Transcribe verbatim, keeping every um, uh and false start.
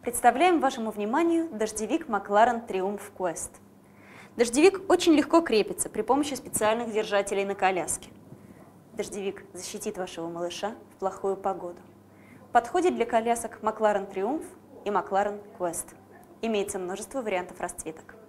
Представляем вашему вниманию дождевик Maclaren Triumph Quest. Дождевик очень легко крепится при помощи специальных держателей на коляске. Дождевик защитит вашего малыша в плохую погоду. Подходит для колясок Maclaren Triumph и Maclaren Quest. Имеется множество вариантов расцветок.